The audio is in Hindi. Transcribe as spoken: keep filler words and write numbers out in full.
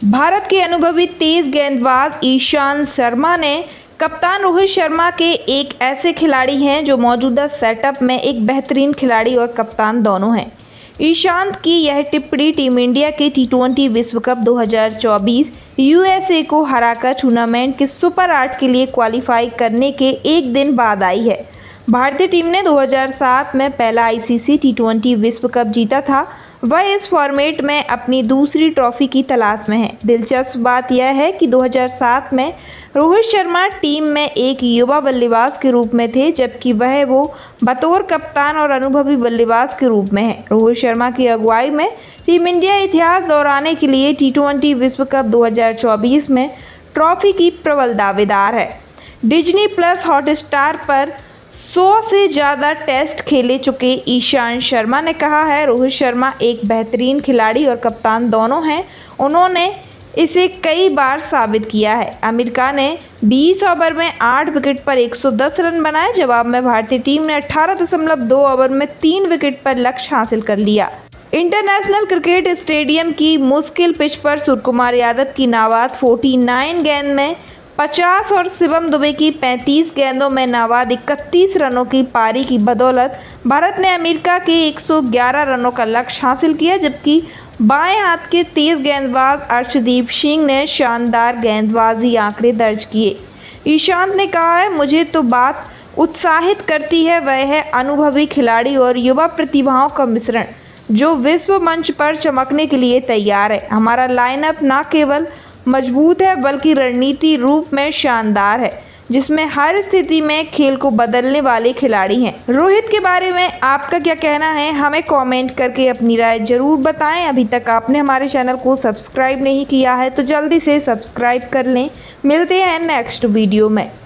भारत के अनुभवी तेज गेंदबाज ईशांत शर्मा ने कप्तान रोहित शर्मा के एक ऐसे खिलाड़ी हैं जो मौजूदा सेटअप में एक बेहतरीन खिलाड़ी और कप्तान दोनों हैं। ईशांत की यह टिप्पणी टीम इंडिया के टी ट्वेंटी विश्व कप दो हज़ार चौबीस यूएसए को हराकर टूर्नामेंट के सुपर आठ के लिए क्वालिफाई करने के एक दिन बाद आई है। भारतीय टीम ने दो हज़ार सात में पहला आईसीसी टी ट्वेंटी विश्व कप जीता था। वह इस फॉर्मेट में अपनी दूसरी ट्रॉफी की तलाश में है। दिलचस्प बात यह है कि दो हज़ार सात में रोहित शर्मा टीम में एक युवा बल्लेबाज के रूप में थे, जबकि वह वो बतौर कप्तान और अनुभवी बल्लेबाज के रूप में है। रोहित शर्मा की अगुवाई में टीम इंडिया इतिहास दोहराने के लिए टी ट्वेंटी विश्व कप दो हज़ार चौबीस में ट्रॉफी की प्रबल दावेदार है। डिज्नी प्लस हॉटस्टार पर सौ से ज़्यादा टेस्ट खेले चुके ईशांत शर्मा ने कहा है, रोहित शर्मा एक बेहतरीन खिलाड़ी और कप्तान दोनों हैं। उन्होंने इसे कई बार साबित किया है। अमेरिका ने बीस ओवर में आठ विकेट पर एक सौ दस रन बनाए। जवाब में भारतीय टीम ने अठारह दशमलव दो ओवर में तीन विकेट पर लक्ष्य हासिल कर लिया। इंटरनेशनल क्रिकेट स्टेडियम की मुश्किल पिच पर सूर्यकुमार यादव की नाबाद उनचास गेंद में पचास और शिवम दुबे की पैंतीस गेंदों में नाबाद इकतीस रनों की पारी की बदौलत भारत ने अमेरिका के एक सौ ग्यारह रनों का लक्ष्य हासिल किया, जबकि बाएं हाथ के तेज गेंदबाज अर्शदीप सिंह ने शानदार गेंदबाजी आंकड़े दर्ज किए। ईशांत ने कहा है, मुझे तो बात उत्साहित करती है वह है अनुभवी खिलाड़ी और युवा प्रतिभाओं का मिश्रण जो विश्व मंच पर चमकने के लिए तैयार है। हमारा लाइनअप न केवल मजबूत है बल्कि रणनीति रूप में शानदार है, जिसमें हर स्थिति में खेल को बदलने वाले खिलाड़ी हैं। रोहित के बारे में आपका क्या कहना है, हमें कमेंट करके अपनी राय जरूर बताएं। अभी तक आपने हमारे चैनल को सब्सक्राइब नहीं किया है तो जल्दी से सब्सक्राइब कर लें। मिलते हैं नेक्स्ट वीडियो में।